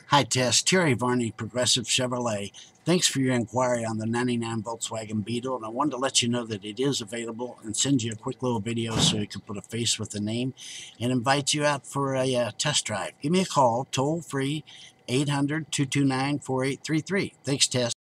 Hi, Tess. Terry Varney, Progressive Chevrolet. Thanks for your inquiry on the 99 Volkswagen Beetle, and I wanted to let you know that it is available and send you a quick little video so you can put a face with the name and invite you out for a test drive. Give me a call, toll free, 800-229-4833. Thanks, Tess.